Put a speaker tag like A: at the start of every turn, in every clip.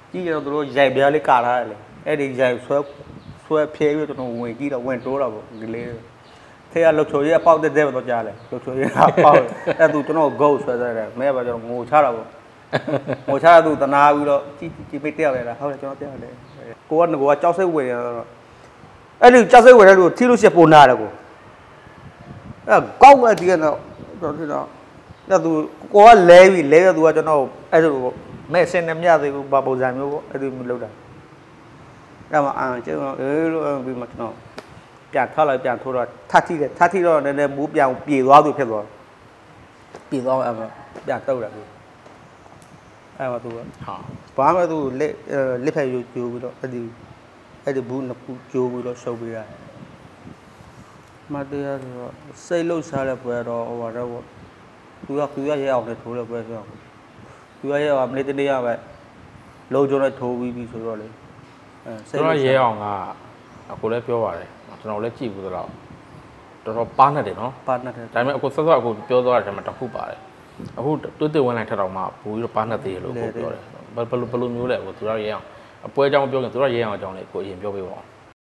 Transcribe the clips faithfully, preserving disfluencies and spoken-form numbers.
A: ကြီးရတော့သူတို့ရိုက်ပြားလေးကာထားတယ်လေအဲ့ဒီရိုက်ဆွဲဆွဲဖြဲပြီးတော့ဝင်ကြည့်တော့ဝင်တိုးတော့ပေါ့ဒီလေးထဲကလှုပ်ချိုရဲပေါက်တဲ့တဲ့တော့ကြားတယ်လှုပ်ချိုရဲပေါက်အဲ့သူကျွန်တော်ဂုတ်ဆွဲဆွဲတယ်မဲပါကျွန်တော်ငိုချတာပေါ့ငိုချတာသူတနာပြီးတော့ကြည့်ကြည့်ပိတ်တက်ရတာဟုတ်တယ်ကျွန်တော်တက်ရတယ်ကိုကငိုကကြောက်စိတ်ဝင်ရတော့အဲ့ဒီကြောက်စိတ်ဝင်တဲ့လူထိလို့ရှိပုံနာတယ်ကိုအဲ့ကောက်လိုက်ဒီကတော့တော့ဒီတော့အဲ့သူကိုကလဲပြီးလဲရသူကကျွန်တော်အဲ့လိုမဲ့စင်နေမြသေးဘူးဘာပုံစံမျိုးပေါ့အဲ့ဒီမလုပ်တာအဲ့မှာအာကျွန်တော်အေးလို့ပြီးမှကျွန်တော်ပြန်ထောက်လိုက်ပြန်ထိုးတော့ထပ်ထိတယ်ထပ်ထိတော့နည်းနည်းမူးပြန်ပြေသွားသူဖြစ်သွားပြေသွားအဲ့မှာပြန်တုတ်တယ်အဲ့မှာသူကဟာဘာမှသူလက်လက်ဖက်ယူကျိုးပြီးတော့အဲ့ဒီအဲ့ဒီဘူးနှစ်ခုကျိုးပြီးတော့ရှုပ်ပေးရတယ်မတရားဆိုတော့စိတ်လှုပ်ရှားတဲ့ပွဲတော့ဟိုပါတော့သူကသူရရဲအောင်နဲ့ထိုးတဲ့ပွဲဆိုတော့သူရရဲအောင်မနေ့တနေ့ရပဲလုံးကျုံနဲ့ထိုးပြီးပြီဆိုတော့လေအဲစိတ်လှုပ်ရဲအောင်ကအခုလည်းပြောပါတယ်ကျွန်တော်လည်းကြည့်ဘူးဆိုတော့တော်တော်ပါနေတယ်နော်ပါနေတယ်ဒါပေမဲ့အခုဆက်ဆက်အခုပြောသွားတယ်မှာတစ်ခုပါတယ်အခုတွတ်တွတ်ဝင်လိုက်ထက်တော့မှဘူးပြီးတော့ပါနေသေးတယ်လို့ပြောတယ်ဘယ်လိုဘယ်လိုမျိုးလဲအခုသူရရဲအောင်အပွဲအကြောင်းပြောရင်သူရရဲအောင်အကြောင်းလေးကိုအရင်ပြောပေးပါဦး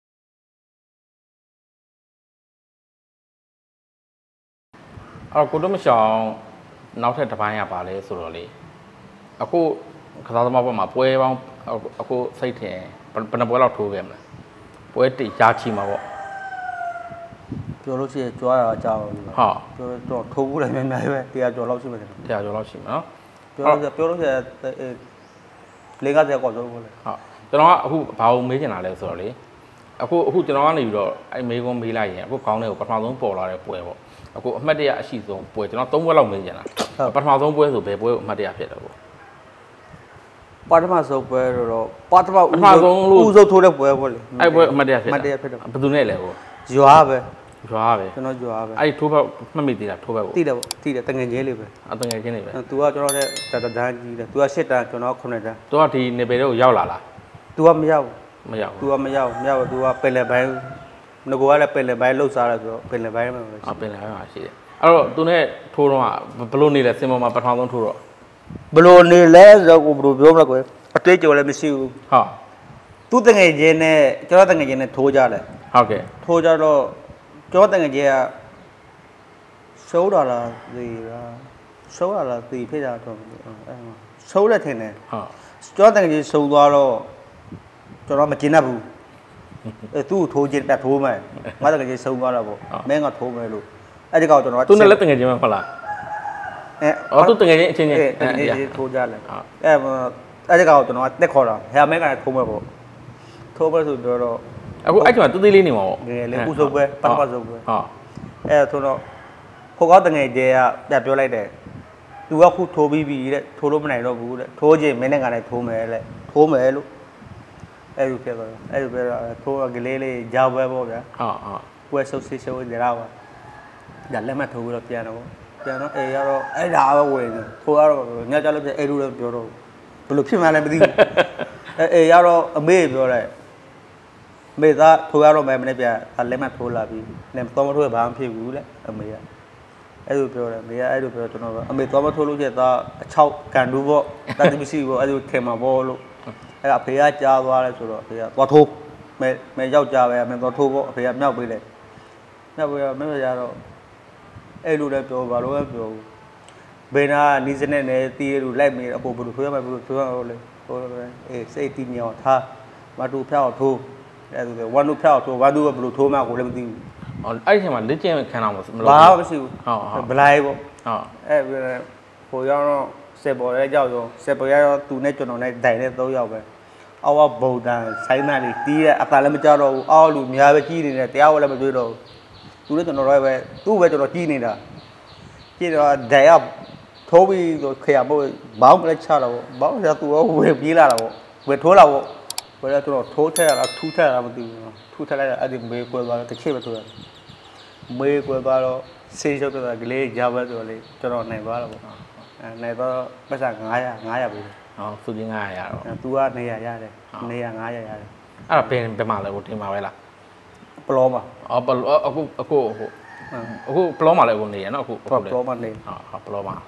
A: အဲ့ကိုတို့မရှောင်နောက်ထပ်တစ်ပိုင်းရပါလဲဆိုတော့လေအခုကစားသမားဘက်မှာပွဲပေါင်းအခုစိတ်ထင်ဘယ်နှပွဲလောက်ထိုးခဲ့မလဲပွဲတိရာချီမှာပေါ့ပြောလို့ရှိရင်ကြွားတာအကြောင်းဟုတ်ပြောတော့ထိုးဘူးလည်းများများပဲတရားကျော်လောက်ရှိမယ်တရားကျော်လောက်ရှိမှာနော်ပြောလို့ပြောလို့ရှိရင်လေးကားတဲ့ကောက်ဆုံးပေါ့လေဟုတ်ကျွန်တော်ကအခုဘာလို့မေးချင်တာလဲဆိုတော့လေအခုအခုကျွန်တော်ကနေပြီးတော့အဲ့မေးခွန်းမေးလိုက်ရင်အခုခေါင်းထဲကိုပထမဆုံးပေါ်လာတဲ့ပွဲပေါ့အခုအမှတ်တရအရှိဆုံးပွဲကျွန်တော်သုံးပွဲလောက်မေးချင်တာပထမဆုံးပွဲဆိုဘယ်ပွဲကိုအမှတ်တရဖြစ်တယ်ပေါ့ပထမဆုံးပွဲတော့ပထမဦးဆုံးဦးဆုံးထိုးတဲ့ပွဲပေါ့လေအဲ့ပွဲအမှတ်တရဖြစ်အမှတ်တရဖြစ်တယ်ဘယ်သူနဲ့လဲပေါ့ရွာပဲရွာပဲကျွန်တော်ရွာပဲအဲ့ထိုးဘက်မှတ်မိသေးတာထိုးဘက်ပေါ့တိတယ်ပေါ့တိတယ်တငယ်ချင်းလေးပဲအတငယ်ချင်းလေးပဲ तू ကကျွန်တော်တဲ့တတန်းကြီးတယ် तू ကရှစ်တန်းကျွန်တော်ကခုနှစ်တန်း तू ကဒီနေပေတော့ရောက်လာလား तू ကမရောက်မရောက် तू ကမရောက်မရောက် तू ကပင်လယ်ပိုင်းငကိုကလည်းပင်လယ်ပိုင်းလှုပ်ရှားတယ်ဆိုတော့ပင်လယ်ပိုင်းမှာပဲအပင်လယ်ပိုင်းမှာရှိတယ်အဲ့တော့ तू နဲ့ထိုးတော့ဘလို့နေလဲစင်ပေါ်မှာပထမဆုံးထိုးတော့ဘလို့နေလဲဆိုတော့ကိုဘလို့ပြောမလဲကွယ်အတွေ့အကြုံလည်းမရှိဘူးဟုတ်သူတငယ်ချင်းနဲ့ကျွန်တော်တငယ်ချင်းနဲ့ထိုးကြတယ်ဟုတ်ကဲ့ထိုးကြတော့ကျွန်တော်တငယ်ချင်းက收到了这个，收到了自己配的东西，嗯，收了天呢，好，主要等于收到了，主要没进那步，呃，都投进别投嘛，我等于收到了不，没我投没路，哎，这个主要，都那了等于怎么好了？哎，哦，都等于今年，等于投家了，哎，我，哎，这个主要得考了，还没个投没不，投没就主要，အခုအဲ့ချိန်မှာတူးသေးလေးနေမှာပေါ့ငယ်လေးဥစုပ်ပွဲပထမဆုံးပွဲဟုတ်အဲ့ဆိုတော့ခိုးကောက်တငယ်ကျဲကပြပြောလိုက်တယ်သူကခုထိုးပြီးပြီတဲ့ထိုးလို့မနိုင်တော့ဘူးတဲ့ထိုးချင်းမင်းနဲ့ကလည်းထိုးမယ်တဲ့ထိုးမယ်လို့အဲ့လိုပြောတော့အဲ့လိုပြောတော့ထိုးကလေးလေးကြောက်ပဲပေါ့ဗျာဟုတ်ဟုတ်ပွဲဆုပ်စစ်ဆုပ်နေတော့ပါဒါလက်မှတ်ထိုးပြီးတော့ပြန်တော့ပြန်တော့အေးရတော့အဲ့ဒါပဲဝင်ထိုးရတော့ညကြလို့ပြအဲ့လိုလည်းပြောတော့ဘယ်လိုဖြစ်မှန်းလည်းမသိဘူးအဲ့အေးရတော့အမေပြောလိုက်မေသားထိုးရတော့မယ်မနေ့ပြလက်မှတ်ထိုးလာပြီးလည်းတော့မထိုးဘာမှဖြစ်ဘူးလေအမေကအဲ့လိုပြောတယ်မေကအဲ့လိုပြောကျွန်တော်အမေတော့မထိုးလို့ကျတော့အချောက်ကန်တူပေါ့တတိမရှိဘူးအဲ့လိုထင်မှာပေါ့လို့အဲ့ဒါအဖေကကြားသွားလဲဆိုတော့အဖေကသွားထိုးမဲမဲယောက်ျားပဲအမေသွားထိုးပေါ့အဖေကမြောက်ပေးတယ်မြောက်ပေးတော့မင်းရတော့အဲ့လိုလည်းပြောပါလို့ပဲပြောဘူးဘေးနာနီးစနဲ့နဲ့တီးရလို့လိုက်မေးအပေါ်ဘယ်လိုထိုးရမလဲဘယ်လိုထိုးရမလဲဟိုအေးစိတ်တီးမြောက်ထားမတူဖျောက်ထိုးအဲ့ဒါဝမ်လူဖျောက်ထိုးဝမ်လူကဘယ်လိုထိုးမှကိုလည်းမသိဘူးအဲ့အဲ့ချိန်မှာလက်ကျင်ခံအောင်မလုပ်ဘူးဘာမှမရှိဘူးဟုတ်ဟုတ်ဗလိုက်ပေါ့ဟုတ်အဲ့ဟိုရောက်တော့စက်ပေါ်ရဲကြောက်ရောစက်ပေါ်ရတော့သူနဲ့ကျွန်တော်နဲ့ဒိုင်နဲ့သုံးယောက်ပဲအောက်ကဗုဒ္ဓံဆိုင်မှန်လေးတီးတဲ့အသာလည်းမကြောက်တော့ဘူးအောက်လူများပဲကြီးနေတယ်တရားဝလည်းမတွေ့တော့ဘူးသူလည်းကျွန်တော်တော့ပဲသူ့ပဲကျွန်တော်ကြီးနေတာကြည့်တော့ဒိုင်ကထိုးပြီးဆိုခရပို့ဘောင်းကလေးချတော့ဘောင်းကသူကဝေပြေးလာတာပေါ့ဝေထိုးလာပေါ့ဘယ်တော့ကျွန်တော်ထိုးထက်ရတာထူးထက်ရတာမသိဘူးထူးထက်လိုက်တာအဲ့ဒီမေးကွယ်သွားတော့တစ်ချက်ပဲထိုးရတယ်မေးကွယ်သွားတော့ဆေးချုပ်တော့ကလေးကြောက်ပဲဆိုတော့လေကျွန်တော်နိုင်သွားတော့ပေါ့အဲနိုင်တော့ပတ်စံ900 900ပဲဟောသူကြီး900ရတော့သူကနေရရတယ်နေရ900ရတယ်အဲ့ဒါဘယ်ဘယ်မှာလဲကိုတင်ပါပဲလားပလောမှာအော်ပလောအခုအခုအခုပလောမှာလဲကိုနေရနော်အခုပလောမှာနေဟုတ်ဟုတ်ပလောမှာ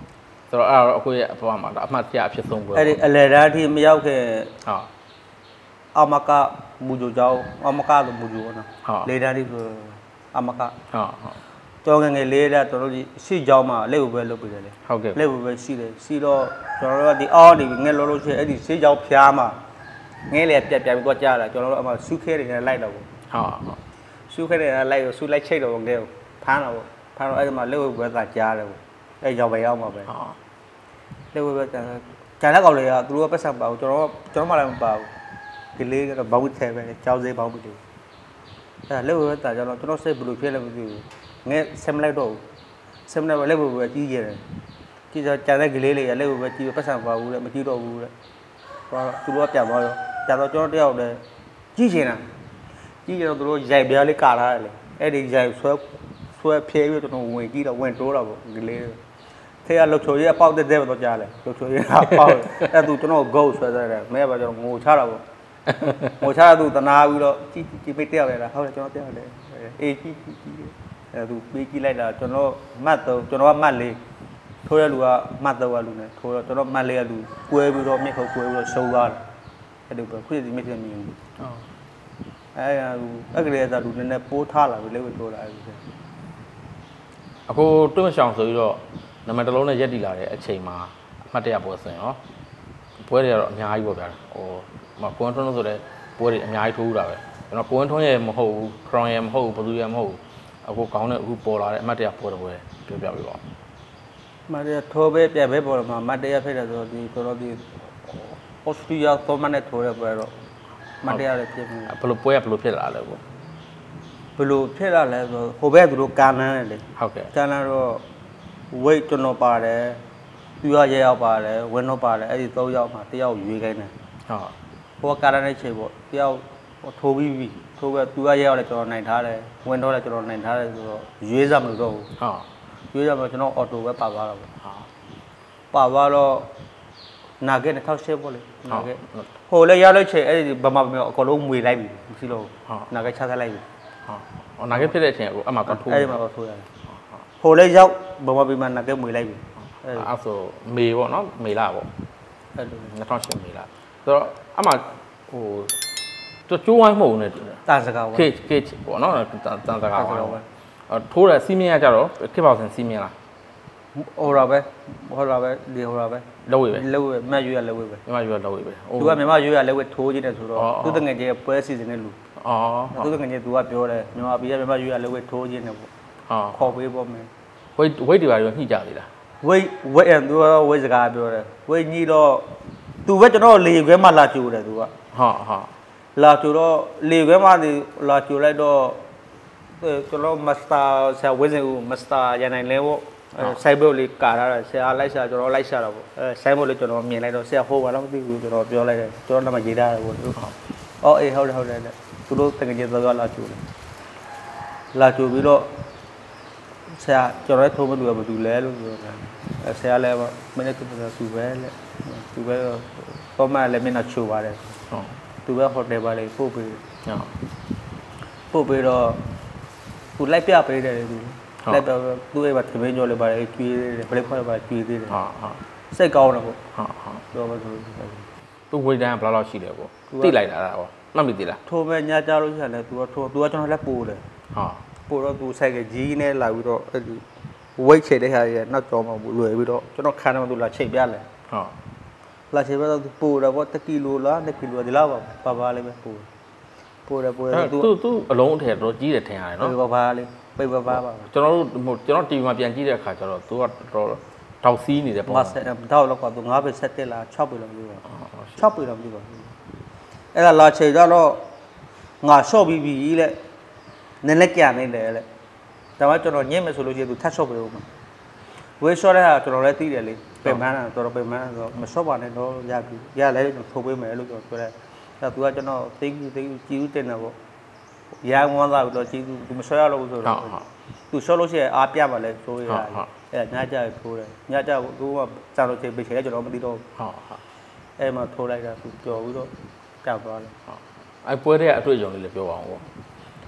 A: ဆိုတော့အဲ့တော့အခုရဲ့ဘဝမှာအမှတ်တရအဖြစ်ဆုံးပွဲ
B: အဲ့ဒီအလေတန်းအထိမရောက်ခင်
A: ဟာ
B: အမကမူဂျိုကြောင်းအမကလို့မူဂျိုနော်လေတန်းလေးဆိုအမက
A: ဟုတ်ဟုတ်
B: ကျောင်းငယ်ငယ်လေးတဲ့တော်တော်ကြီးရှိကြောင်းမှာလက်ဝဲလုပ်ပြီးတယ်လေ
A: ဟုတ်ကဲ့
B: လက်ဝဲရှိတယ်ရှိတော့ကျွန်တော်တို့ကဒီအော်ဒီငယ်လောလို့ရှိရင်အဲ့ဒီရှိကြောင်းဖျားမှာငဲလေပြက်ပြက်ပြီးတော့ကြားလာကျွန်တော်တို့အမှဆူခဲတွေနဲ့လိုက်တော့ဘူး
A: ဟုတ်ဟုတ်
B: ဆူခဲတွေနဲ့လိုက်တော့ဆူလိုက်ချိတ်တော့ငဲဖမ်းတော့ဖမ်းတော့အဲ့ဒီမှာလက်ဝဲပဲသာကြားတယ်ပေါ့အဲ့ရောက်ပဲရောက်မှာပဲ
A: ဟုတ်
B: လက်ဝဲပဲကြားကြားတဲ့ကောင်တွေကသူတို့ကပတ်ဆက်ပါဘူးကျွန်တော်ကျွန်တော်မှလည်းမပါဘူးဒီလေးကတော့ဘောက်ထဲပဲကြောက်စေးဘောက်ပြီးတယ်အဲ့လက်ဝဲပဲသာကျွန်တော်ကျွန်တော်စိတ်ဘယ်လိုဖြစ်လဲမသိဘူးငဲဆမ်လိုက်တော့ဆမ်လိုက်ပဲလက်ဝဲပဲကြီးကြတယ်ကြီးကြကြားတဲ့ကလေးလေးကလက်ဝဲပဲကြီးပတ်ဆက်ပါဘူးလေမကြည့်တော့ဘူးလေဟောသူတို့ကပြန်သွားရောပြန်တော့ကျွန်တော်တယောက်တည်းကြီးချင်တာကြီးကြတော့သူတို့ရိုက်ပြားလေးကာထားတယ်လေအဲ့ဒီရိုက်ဆွဲဆွဲဖြဲပြီးတော့ကျွန်တော်ဝင်ကြည့်တော့ဝင်တိုးတော့ပေါ့ကလေးထဲကလှုပ်ချိုရအပေါက်တဲ့တဲ့တော့ကြားလဲလှုပ်ချိုရအပေါက်အဲ့သူကျွန်တော်ဂုတ်ဆွဲဆွဲတယ်မဲပါကျွန်တော်ငိုချတာပေါ့ငိုချတာသူတနာပြီးတော့ကြီးကြီးပိတ်တက်ရတာဟုတ်တယ်ကျွန်တော်တက်ရတယ်အေးကြီးကြီးကြီးအဲ့သူပေးကြည့်လိုက်တာကျွန်တော်မှတ်တော့ကျွန်တော်ကမှတ်လေးထိုးရလူကမှတ်တော့လူနဲ့ထိုးတော့ကျွန်တော်မှတ်လေးကလူကွဲပြီးတော့မြက်ခုတ်ကွဲပြီးတော့ရှုံးသွားတယ်အဲ့လိုပဲခုစီမြက်ပြမြင်ဟုတ်အဲ့ရလူအဲ့ကလေးကလူနည်းနည်းပိုးထားလာပြီလေးဝထိုးလာအဲ့လို
A: အခုတွန့်ရှောင်ဆိုပြီးတော့နံပါတ်တစ်လုံးနဲ့ရက်တည်လာတဲ့အချိန်မှာအမှတ်တရပွဲဆိုရင်ရောပွဲတွေကတော့အများကြီးပေါ့ဗျာဟိုမကွန်ထွန်းလို့ဆိုတဲ့ပွဲတွေအများကြီးထိုးတာပဲကျွန်တော်ကွန်ထွန်းရဲ့မဟုတ်ဘူးခရောင်ရဲ့မဟုတ်ဘူးဘသူရဲ့မဟုတ်ဘူးအခုကောင်းတဲ့အခုပေါ်လာတဲ့အမှတ်တရပွဲတွေပြောပြပေးပါ
B: အမှတ်တရထိုးပဲပြပဲပေါ်မှာအမှတ်တရဖြစ်တယ်ဆိုတော့ဒီတော်တော်ဒီဩစတြေးလျသောမနဲ့ထိုးရပွဲတော့အမှတ်တရလည်းဖြစ်ပြီ
A: ဘယ်လိုပွဲကဘယ်လိုဖြစ်လာလဲပေါ့
B: ဘယ်လိုဖြစ်လာလဲဆိုဟိုဘက်သူတို့ကန်နန်းတယ်လေ
A: ဟုတ်ကဲ့
B: ကန်နန်းတော့ဝိတ်ကျွန်တော်ပါတယ်သူရရဲရောက်ပါတယ်ဝင်းတော့ပါတယ်အဲ့ဒီ၃ယောက်မှာတယောက်ရွေးခိုင်းတယ်
A: ဟုတ်
B: ဟိုကကာရတဲ့ချိန်ပေါ့တယောက်ထိုးပြီးပြီထိုးပဲသူရရဲရောက်လည်းကျွန်တော်နိုင်ထားတယ်ဝင်းတော့လည်းကျွန်တော်နိုင်ထားတယ်ဆိုတော့ရွေးစားမလို့တော့ဘူး
A: ဟုတ်
B: ရွေးစားမလို့ကျွန်တော်အော်တိုပဲပါသွားတာပေါ့ဟုတ်ပါသွားတော့နာဂက်နဲ့ထောက်ရှက်ပေါ့လေနာဂက်ဟိုလည်းရလိုက်ချိန်အဲ့ဒီဗမာမျိုးအကုန်လုံးမွေလိုက်ပြီမရှိလို့နာဂက်ချထားလိုက်ပြီ
A: ဟုတ်နာဂက်ဖြစ်တဲ့အချိန်အခုအမှတော့ထိုး
B: အဲ့ဒီမှာတော့ထိုးရတယ်ဟိုလည်းရောက်ဗမာပြည်မှာနာဂက်မွေလိုက်ပြီ
A: အဲ့ဆိုမေပေါ့နော်မေလာပေါ့
B: အဲ့လို
A: ၂၀၀၈မေလာဆိုတော့အမှဟိုကျိုးဝိုင်းမဟုတ်ဘူးနဲ့
B: တန်စကား
A: ပေါ့ခေခေပေါ့နော်တန်စကားပေါ့ထိုးတဲ့စီးမင်းကကြတော့ခေပေါ့ဆင်စီးမင်းလား
B: ဟိုတော့ပဲဟိုတော့ပဲဒီဟိုတော့ပဲ
A: လောက်ဝေးပဲ
B: လောက်ဝေးမတ်ရွေးရလောက်ဝေးပဲ
A: မြမရွေးရလောက်ဝေးပဲ
B: သူကမြမရွေးရလောက်ဝေးထိုးခြင်းနဲ့ဆိုတော့သူတငယ်ချင်းပွဲစီစဉ်တဲ့လူ
A: အော်
B: သူတငယ်ချင်းသူကပြောတယ်မြမပြည်ကမြမရွေးရလောက်ဝေးထိုးခြင်းနဲ့ပေါ့
A: ဟုတ်
B: ခေါ်ပေးပေါ့မယ်
A: ဝိတ်ဝိတ်တွေပါရောညှိကြသေးလား
B: ဝိတ်ဝိတ်သူကဝိတ်စကားပြောတယ်ဝိတ်ကြီးတော့သူပဲကျွန်တော်လေခွဲမှလာကြိုတယ်သူက
A: ဟုတ်ဟုတ်
B: လာကြိုတော့လေခွဲမှလာကြိုလိုက်တော့ကျွန်တော်မစတာဆရာဝိဇင်ဦးမစတာရနိုင်လဲပေါ့ဆိုင်ဘုတ်လေးကာထားတာဆရာလိုက်စားကျွန်တော်လိုက်စားတော့ပေါ့အဲဆိုင်ဘုတ်လေးကျွန်တော်မြင်လိုက်တော့ဆရာဟိုဘာလို့မသိဘူးကျွန်တော်ပြောလိုက်တယ်ကျွန်တော်လည်းမရေးထားဘူးသူအော်အေးဟုတ်တယ်ဟုတ်တယ်သူတို့တကယ်ကြီးသွားလာကြိုတယ်လာကြိုပြီးတော့ဆရာကျွန်တော်လည်းထိုးမလို့ဘာတူလဲလို့ပြောတယ်အဲဆရာလည်းမနေ့ကသူပဲလေသူပဲတော့မှလည်းမင်းကချိုပါတယ်
A: ဟုတ်
B: သူပဲဟိုတယ်ပါလေပို့ပေး
A: ဟုတ်
B: ပို့ပေးတော့သူလိုက်ပြပေးတယ်သူလိုက်ပြသူ့အိမ်မှာသမင်းကြော်လေးပါလေကျွေးသေးတယ်ဘလက်ခွက်ပါကျွေးသေးတယ်
A: ဟုတ်ဟုတ်
B: စိတ်ကောင်းတယ်ပေါ့
A: ဟုတ်ဟုတ်
B: ပြောပါဆို
A: သူဝေးတန်းဘယ်လောက်ရှိတယ်ပေါ့တိလိုက်တာပေါ့မှတ်မိသေးလား
B: ထိုးမဲ့ညကြလို့ရှိရင်လည်းသူကထိုးသူကကျွန်တော်လက်ပို့တယ်
A: ဟုတ်
B: ပို့တော့သူဆိုင်ကကြီးနဲ့လာပြီးတော့အဲ့ဒီဝိတ်ချိန်တဲ့ဟာရဲ့နောက်ကြောမှာလွယ်ပြီးတော့ကျွန်တော်ခါတယ်မှသူလာချိန်ပြလဲ
A: ဟုတ်
B: လာချိန်ပြတော့သူပို့တော့ပေါ့တစ်ကီလိုလားနှစ်ကီလိုဒီလောက်ပါပါပါလေးပဲပို့ပို့တယ်ပို့တယ်
A: သူသူအလုံးအထည်တော့ကြီးတယ်ထင်ရတယ်နော်
B: ပါပါလေးပိတ်ပါပါပါ
A: ကျွန်တော်တို့ဟိုကျွန်တော် တီ ဗီ မှာပြန်ကြည့်တဲ့အခါကျတော့သူကတော့တောက်စီးနေတယ်ပေါ့
B: ငါတောက်လောက်ကသူ၅ပဲဆက်တက်လား၆ပဲလောက်ပြီးပါ၆ပဲလောက်ပြီးပါအဲ့ဒါလာချိန်တော့ငါရှော့ပြီးပြီလေနည်းနည်းကြံနေတယ်လေဒါမှကျွန်တော်ညစ်မယ်ဆိုလို့ရှိရင်သူထပ်ရှော့ပေးဦးမှာဝေးရှော့တဲ့ဟာကျွန်တော်လည်းသိတယ်လေပြင်ပန်းတာတော်တော်ပြင်ပန်းတာဆိုတော့မရှော့ပါနဲ့တော့ရပြီရလဲကျွန်တော်ထုတ်ပေးမယ်လို့ကျွန်တော်ပြောတယ်အဲ့သူကကျွန်တော်သိကူသိကူကြည့်ဦးတင်တယ်ပေါ့ရန်ဝမ်းသာပြီးတော့ကြည့်သူမရှော့ရလို့ဆိုတော့သူရှော့လို့ရှိရင်အားပြပါလဲဆိုရအဲ့ညကြထိုးတယ်ညကြသူကစံလို့ချိန်ပေးချင်တယ်ကျွန်တော်မသိတော့
A: ဟုတ်ဟုတ်
B: အဲ့မှာထိုးလိုက်တာသူပျော်ပြီးတော့ကြောက်သွားတယ်
A: ဟုတ်အဲ့ပွဲတဲ့အတွေ့အကြုံလေးလည်းပြောပါအောင်ပေါ့
B: ပ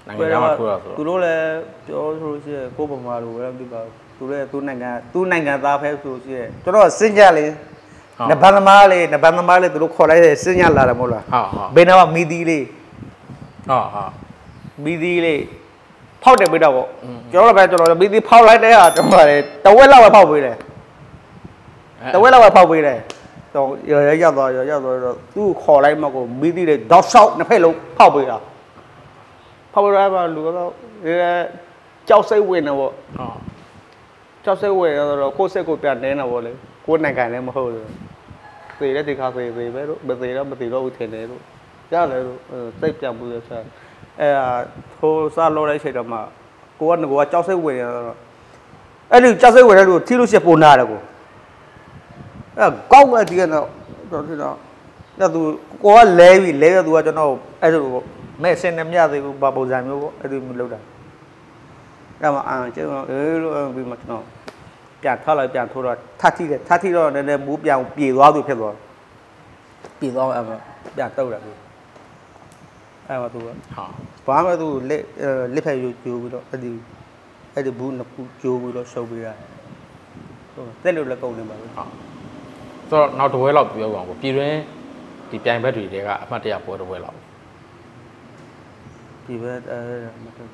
A: နိုင်ငံခြားမှာထိုးတာဆိုတော့
B: သူတို့လည်းပြောဆိုလို့ရှိရင်ကိုယ့်ပုံမှာလို့လည်းမသိပါဘူးသူလည်းသူနိုင်ငံသူနိုင်ငံသားဖဲဆိုလို့ရှိရင်ကျွန်တော်စဉ်းကြလေနဘန်သမားလေးနဘန်သမားလေးသူတို့ခေါ်လိုက်တဲ့စဉ်းကြလာတယ်မဟုတ်လား
A: ဟုတ်ဟုတ်
B: ဘယ်တော့မှမီဒီလေး
A: ဟုတ်ဟုတ်
B: မီဒီလေးဖောက်တယ်ပြတော့ပေါ့ကျွန်တော်လည်းပဲကျွန်တော်မီဒီဖောက်လိုက်တဲ့ဟာကျွန်တော်လည်းတဝက်လောက်ပဲဖောက်ပေးတယ်တဝက်လောက်ပဲဖောက်ပေးတယ်တော့ရရောက်သွားရရောက်သွားတော့သူ့ခေါ်လိုက်မှကိုမီဒီလေးဒေါက်ဆောက်နှစ်ဖက်လုံးဖောက်ပေးတာဖောက်ပေးရပါလူတော့အဲကြောက်စိတ်ဝင်တယ်ပေါ့ဟုတ်ကြောက်စိတ်ဝင်တော့ကိုယ်စိတ်ကိုပြန်တင်းတာပေါ့လေကိုယ်နိုင်ငံလည်းမဟုတ်ဘူးသေတဲ့ဒီခါသေသေပဲလို့မသေတော့မသေတော့ဘူးထင်တယ်လို့ရတယ်လို့စိတ်ပြန်မှုရဆက်အဲထိုးစားလို့လိုက်ချိန်တော့မှကိုကငကိုကကြောက်စိတ်ဝင်ရတော့အဲ့ဒီကြောက်စိတ်ဝင်တဲ့လူကိုထိလို့ရှိပုံနာတယ်ကိုအဲကောက်လိုက်ဒီကတော့တော့ဒီတော့အဲ့သူကိုကလဲပြီလဲရသူကကျွန်တော်အဲ့လိုမဲ့စင်နေမြသေးဘူးဘာပုံစံမျိုးပေါ့အဲ့ဒီမျိုးလုပ်တာအဲ့မှာအာကျွန်တော်အေးလို့ပြီးမှကျွန်တော်ပြန်ထွက်လိုက်ပြန်ထိုးတော့ထပ်ထိတယ်ထပ်ထိတော့နည်းနည်းမူးပြန်ပြေသွားသူဖြစ်သွားပြေသွားအဲ့မှာပြန်တုတ်တယ်အဲ့မှာသူကဟာဘာမှသူလက်လက်ဖက်ယူကျိုးပြီးတော့အဲ့ဒီအဲ့ဒီဘူးနှစ်ခုကျိုးပြီးတော့ရှုပ်ပေးရတယ်ဟုတ်တက်လို့လည်းကုန်နေပါဘူးဟာ
A: ဆိုတော့နောက်တစ်ဝဲလောက်ပြောအောင်ကိုပြည်တွင်းဒီပြိုင်ဘက်တွေတဲကအမှတ်တရပွဲတစ်ဝဲလောက်
B: ဒီဘက်အဲမတော်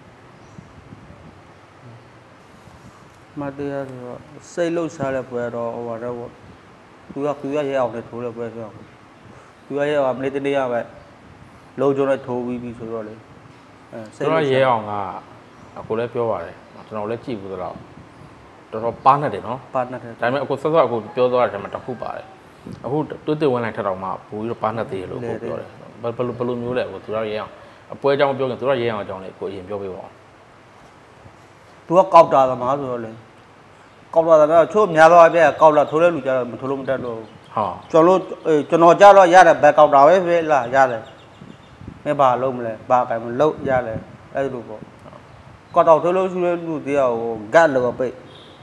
B: မတရားတော့စိတ်လှုပ်ရှားတဲ့ပွဲတော့ဟိုပါတော့သူကသူရရဲအောင်နဲ့ထိုးတဲ့ပွဲဆိုတော့သူရရဲအောင်မနေ့တနေ့ရပဲလုံးကျုံနဲ့ထိုးပြီးပြီဆိုတော့လေ
A: အဲစိတ်တော့ရဲအောင်ကအခုလည်းပြောပါတယ်ကျွန်တော်လည်းကြည့်ဘူးတော့တော်တော်ပါနေတယ်နော်
B: ပါနေတယ်
A: ဒါပေမဲ့အခုဆက်ဆက်အခုပြောသွားတယ်မှာတစ်ခုပါတယ်အခုတွတ်တွတ်ဝင်လိုက်ထက်တော့မှဘူးပြီးတော့ပါနေသေးတယ်လို့ကိုပြောတယ်ဘယ်လိုဘယ်လိုမျိုးလဲကိုသူတော့ရဲအောင်အပွဲအကြောင်းပြောရင်သူတော့ရဲအောင်အကြောင်းလေးကိုအရင်ပြောပေးပါဦး
B: သူကကောက်တာသမားဆိုတော့လေကောက်လာတယ်ချို့များတော့အပြည့်ကောက်လာထိုးတဲ့လူကြတော့မထိုးလို့မတတ်တော့
A: ဟုတ်
B: ကျွန်တော်ကျွန်တော်ကြတော့ရတယ်ဘက်ကောက်တာပဲပဲလားရတယ်မင်းဘာလုံးမလဲဘာကံမလုံးရတယ်အဲ့လိုပေါ့ကောက်တော့ထိုးလို့ရှိတဲ့လူတရားဟိုဂတ်လောပိတ်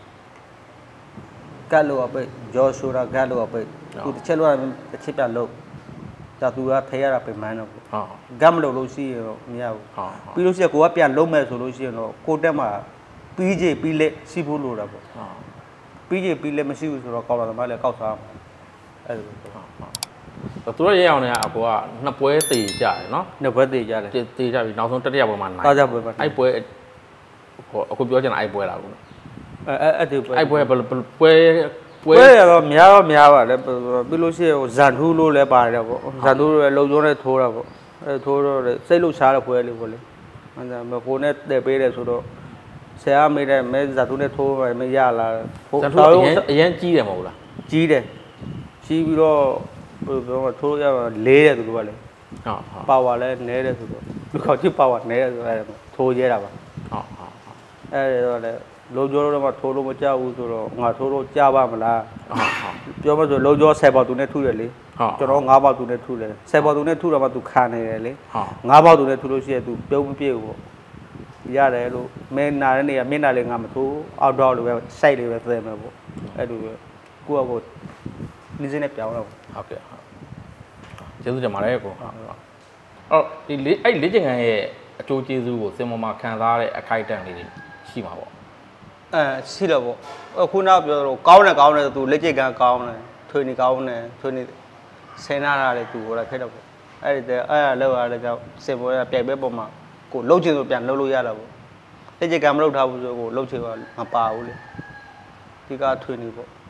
B: ဂတ်လောပိတ်ဂျော်ဆိုတာဂတ်လောပိတ်သူတစ်ချက်လို့တစ်ချက်ပြလုံးဒါသူကထဲရတာပြင်မှန်းတော့
A: ဟုတ်
B: ဂတ်မလို့လို့ရှိရတော့မရဘူး
A: ဟုတ်
B: ပြီးလို့ရှိရင်ကိုကပြန်လုံးမဲ့ဆိုလို့ရှိရင်တော့ကိုတက်မှာပြီးကြပြီးလက်စီးဖို့လိုတာပေါ့
A: ဟုတ်
B: ပြီးကြပြီးလက်မရှိဘူးဆိုတော့ကောက်လာတယ်မလည်းကောက်စားမှာအဲ့လို
A: ဟုတ်ဟုတ်သူတို့ရဲအောင်နေအကိုကနှစ်ပွဲတေကြတယ်နော်
B: နှစ်ပွဲတေကြတယ်
A: တေကြပြီနောက်ဆုံးတတိယပွဲမှာနိုင်
B: တာကြပွဲမှာ
A: အဲ့ပွဲဟိုအခုပြောချင်တာအဲ့ပွဲလားဘူး
B: အဲအဲ့ဒီပွဲ
A: အဲ့ပွဲပွဲပွဲ
B: ပွဲရတော့များတော့များပါတယ်ပြီးလို့ရှိရင်ဇန်ထူးလို့လည်းပါတယ်ပေါ့ဇန်ထူးလည်းလုံကျုံးနဲ့ထိုးတာပေါ့အဲထိုးတော့စိတ်လှုပ်ရှားတဲ့ပွဲလေးပေါ့လေအဲ့ဒါမကိုနဲ့တက်ပေးတယ်ဆိုတော့ဆရာမေးတယ်မဲဇာတူနဲ့ထိုးမယ်မရလာ
A: ဟိုတော့အရင်ကြီးတယ်မဟုတ်လား
B: ကြီးတယ်ကြီးပြီးတော့ဘယ်လိုပြောထိုးရလေးတယ်သူတို့ကလေ
A: ဟုတ်ဟုတ်
B: ပါဝါလည်းနဲတယ်ဆိုတော့လူခေါ်ချစ်ပါဝါနဲတယ်ဆိုတော့ထိုးရဲတာပါ
A: ဟုတ်ဟုတ်
B: အဲ့ဒါတော့လေလုံကျော်တော့မှထိုးလို့မကြောက်ဘူးဆိုတော့ငါထိုးလို့ကြားပါမလား
A: ဟုတ်
B: ဟုတ်ပြောမဆိုလုံကျော်ဆယ်ပေါက်သူနဲ့ထုတယ်လေကျွန်တော်ငါးပေါက်သူနဲ့ထုတယ်ဆယ်ပေါက်သူနဲ့ထုတော့မှသူခံနေတယ်လေငါးပေါက်သူနဲ့ထုလို့ရှိရင်သူပြုံးမပြေဘူးပေါ့ရတယ်လို့မင်းနာတဲ့နေရာမျက်နှာလေးငါမထိုးအောက်တော့လိုပဲစိုက်လေးပဲသဲမယ်ပေါ့အဲ့လိုပဲကိုယ့်အကိုနေစင်းနဲ့ပြောင်းတော့
A: ဟုတ်ကဲ့ဟုတ်ကျေးဇူးတင်ပါတယ်ကိုဟုတ်အော်ဒီလေးအဲ့လေးကျင်ကန်ရဲ့အကျိုးကျေးဇူးကိုစင်ပေါ်မှာခံစားရတဲ့အခိုက်အတန့်လေးတွေရှိမှာပေါ့
B: အဲရှိတော့ပေါ့အခုနောက်ပြောတော့ကောင်းတယ်ကောင်းတယ်သူလက်ကျိတ်ကန်ကောင်းတယ်ထွေနေကောင်းတယ်ထွေနေဆင်းနာတာလေသူဟိုလာဖြစ်တော့ပေါ့အဲ့ဒီအဲ့ဒါလောက်ရတဲ့ကြောင့်စင်ပေါ်ကပြိုင်ပွဲပေါ်မှာကိုလှုပ်ချင်ဆိုပြန်လှုပ်လို့ရတာပေါ့လက်ကျိတ်ကံမလှုပ်ထားဘူးဆိုကိုလှုပ်ချင်ကမပါဘူးလေဒီကထွေနေပေါ့